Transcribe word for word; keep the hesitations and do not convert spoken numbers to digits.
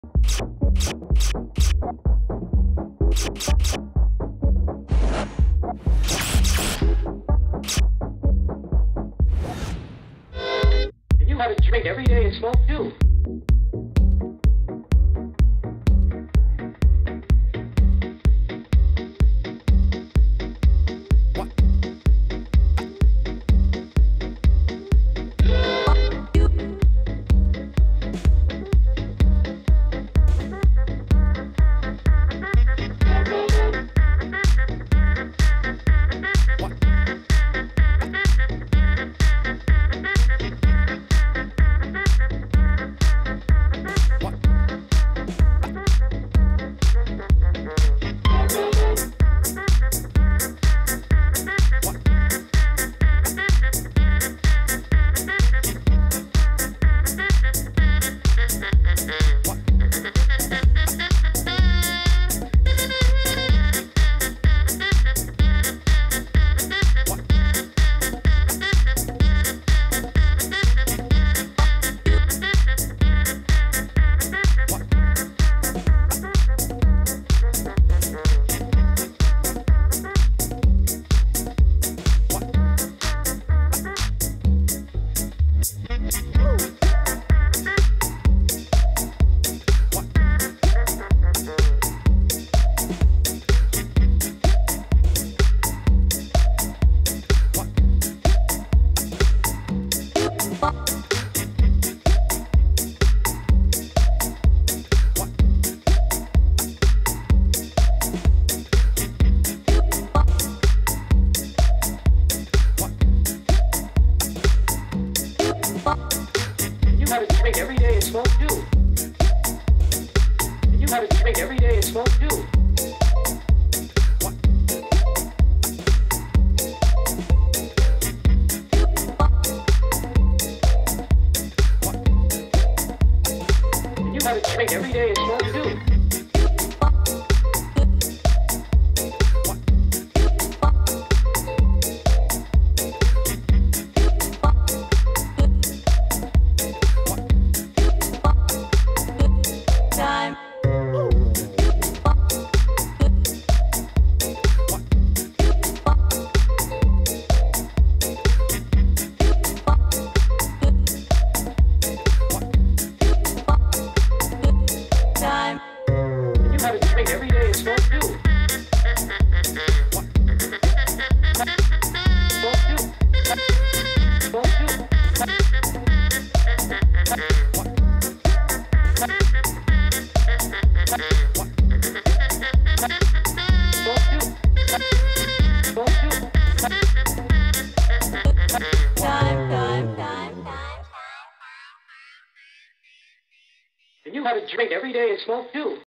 And you had a drink every day and smoke too. You had a drink every day and smoke too. And you had a drink every day and smoke too. And you had a drink every day and smoke too. You had a drink every day and smoke too. Smoke too. Smoke too. And you had a drink every day and smoke too.